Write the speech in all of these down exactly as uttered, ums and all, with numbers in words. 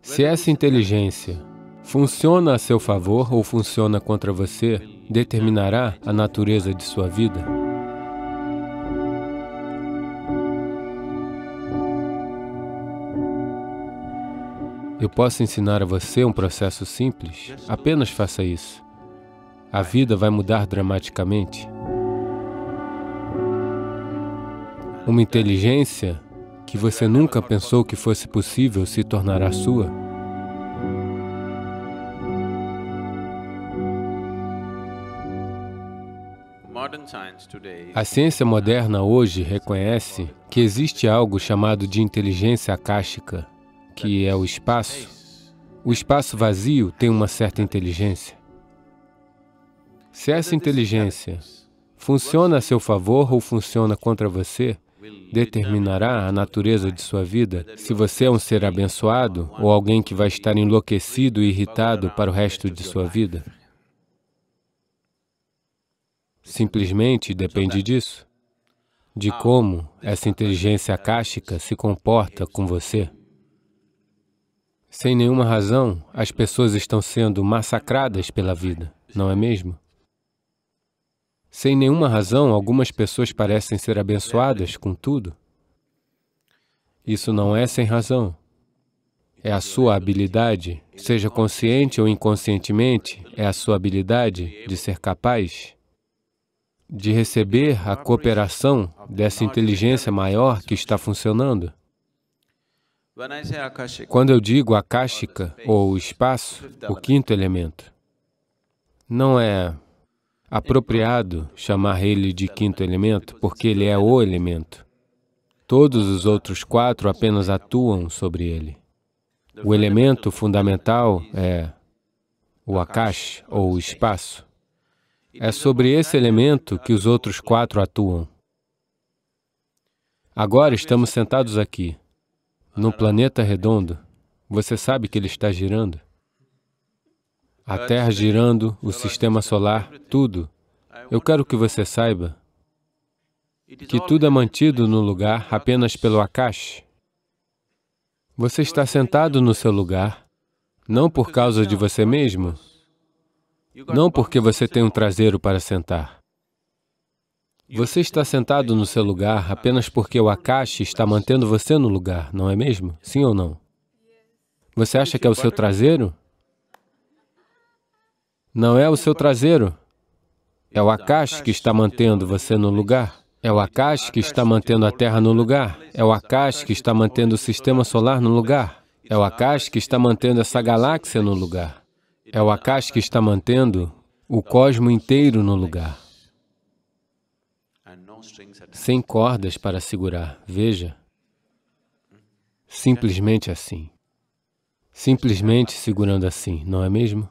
Se essa inteligência funciona a seu favor ou funciona contra você, determinará a natureza de sua vida. Eu posso ensinar a você um processo simples. Apenas faça isso. A vida vai mudar dramaticamente. Uma inteligência que você nunca pensou que fosse possível se tornará sua. A ciência moderna hoje reconhece que existe algo chamado de inteligência akáshica, que é o espaço. O espaço vazio tem uma certa inteligência. Se essa inteligência funciona a seu favor ou funciona contra você, determinará a natureza de sua vida, se você é um ser abençoado ou alguém que vai estar enlouquecido e irritado para o resto de sua vida. Simplesmente depende disso, de como essa inteligência akáshica se comporta com você. Sem nenhuma razão, as pessoas estão sendo massacradas pela vida, não é mesmo? Sem nenhuma razão, algumas pessoas parecem ser abençoadas com tudo. Isso não é sem razão. É a sua habilidade, seja consciente ou inconscientemente, é a sua habilidade de ser capaz de receber a cooperação dessa inteligência maior que está funcionando. Quando eu digo akáshica, ou espaço, o quinto elemento, não é apropriado chamar ele de quinto elemento, porque ele é o elemento. Todos os outros quatro apenas atuam sobre ele. O elemento fundamental é o akash, ou o espaço. É sobre esse elemento que os outros quatro atuam. Agora estamos sentados aqui, num planeta redondo. Você sabe que ele está girando? A Terra girando, o sistema solar, tudo. Eu quero que você saiba que tudo é mantido no lugar apenas pelo akash. Você está sentado no seu lugar, não por causa de você mesmo, não porque você tem um traseiro para sentar. Você está sentado no seu lugar apenas porque o akash está mantendo você no lugar, não é mesmo? Sim ou não? Você acha que é o seu traseiro? Não é o seu traseiro. É o akash que está mantendo você no lugar. É o akash que está mantendo a Terra no lugar. É o akash que está mantendo o sistema solar no lugar. É o akash que está mantendo essa galáxia no lugar. É o akash que está mantendo o cosmo inteiro no lugar. Sem cordas para segurar, veja. Simplesmente assim. Simplesmente segurando assim, não é mesmo?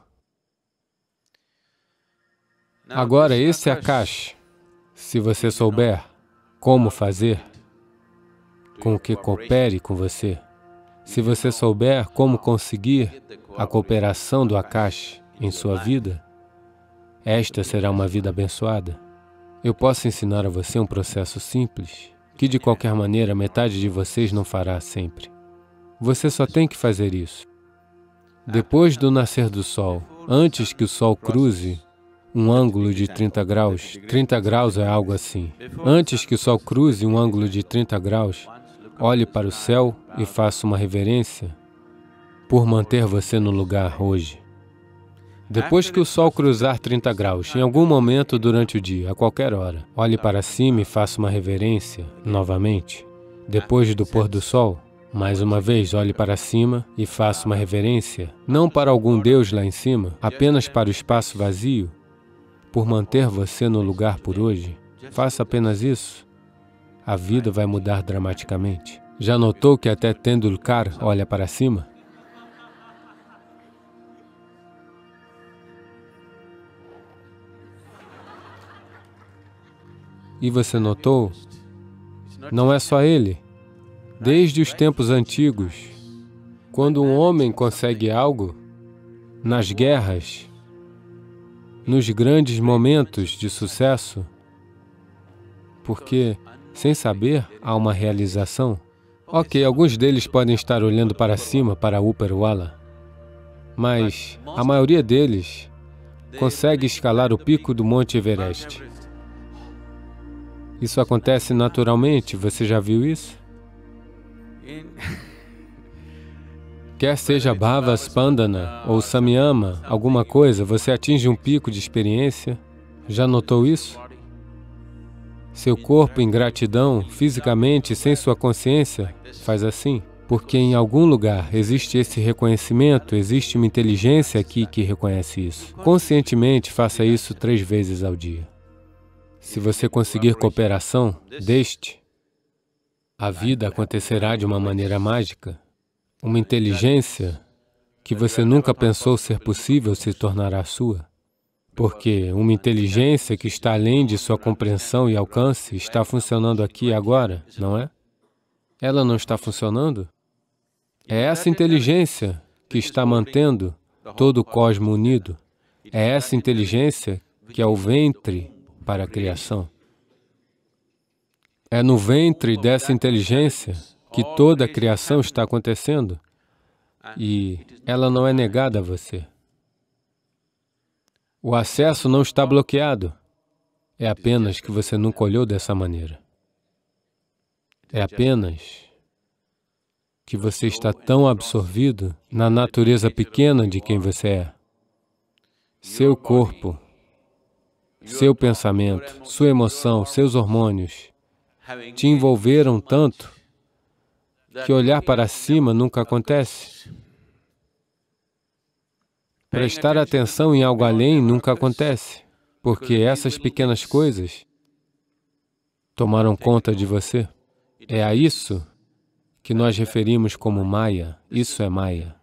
Agora, esse akash, se você souber como fazer com que coopere com você, se você souber como conseguir a cooperação do akash em sua vida, esta será uma vida abençoada. Eu posso ensinar a você um processo simples, que de qualquer maneira metade de vocês não fará sempre. Você só tem que fazer isso. Depois do nascer do sol, antes que o sol cruze um ângulo de trinta graus, trinta graus é algo assim. Antes que o sol cruze um ângulo de trinta graus, olhe para o céu e faça uma reverência por manter você no lugar hoje. Depois que o sol cruzar trinta graus, em algum momento durante o dia, a qualquer hora, olhe para cima e faça uma reverência novamente. Depois do pôr do sol, mais uma vez, olhe para cima e faça uma reverência, não para algum Deus lá em cima, apenas para o espaço vazio, por manter você no lugar por hoje. Faça apenas isso. A vida vai mudar dramaticamente. Já notou que até Tendulkar olha para cima? E você notou? Não é só ele. Desde os tempos antigos, quando um homem consegue algo, nas guerras, nos grandes momentos de sucesso, porque, sem saber, há uma realização. Ok, alguns deles podem estar olhando para cima, para Upperwala, mas a maioria deles consegue escalar o pico do Monte Everest. Isso acontece naturalmente, você já viu isso? Quer seja Bhava Spandana ou Samyama, alguma coisa, você atinge um pico de experiência. Já notou isso? Seu corpo, em gratidão, fisicamente, sem sua consciência, faz assim. Porque em algum lugar existe esse reconhecimento, existe uma inteligência aqui que reconhece isso. Conscientemente, faça isso três vezes ao dia. Se você conseguir cooperação deste, a vida acontecerá de uma maneira mágica. Uma inteligência que você nunca pensou ser possível se tornará sua. Porque uma inteligência que está além de sua compreensão e alcance está funcionando aqui e agora, não é? Ela não está funcionando? É essa inteligência que está mantendo todo o cosmo unido. É essa inteligência que é o ventre para a criação. É no ventre dessa inteligência que toda a criação está acontecendo e ela não é negada a você. O acesso não está bloqueado. É apenas que você nunca olhou dessa maneira. É apenas que você está tão absorvido na natureza pequena de quem você é. Seu corpo, seu pensamento, sua emoção, seus hormônios te envolveram tanto que olhar para cima nunca acontece. Prestar atenção em algo além nunca acontece, porque essas pequenas coisas tomaram conta de você. É a isso que nós referimos como Maya. Isso é Maya.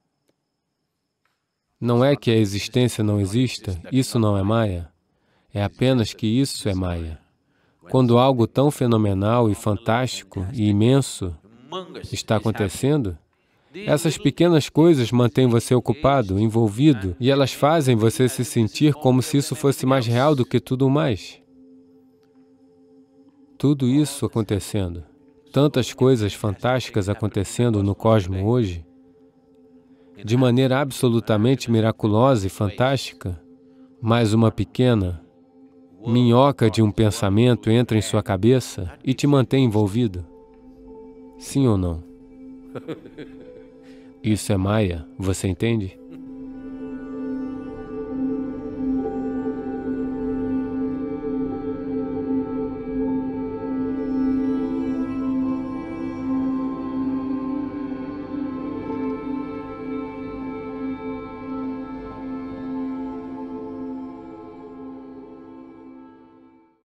Não é que a existência não exista, isso não é Maya. É apenas que isso é Maya. Quando algo tão fenomenal e fantástico e imenso está acontecendo, essas pequenas coisas mantêm você ocupado, envolvido, e elas fazem você se sentir como se isso fosse mais real do que tudo mais. Tudo isso acontecendo, tantas coisas fantásticas acontecendo no cosmos hoje, de maneira absolutamente miraculosa e fantástica, mas uma pequena minhoca de um pensamento entra em sua cabeça e te mantém envolvido. Sim ou não? Isso é Maya, você entende?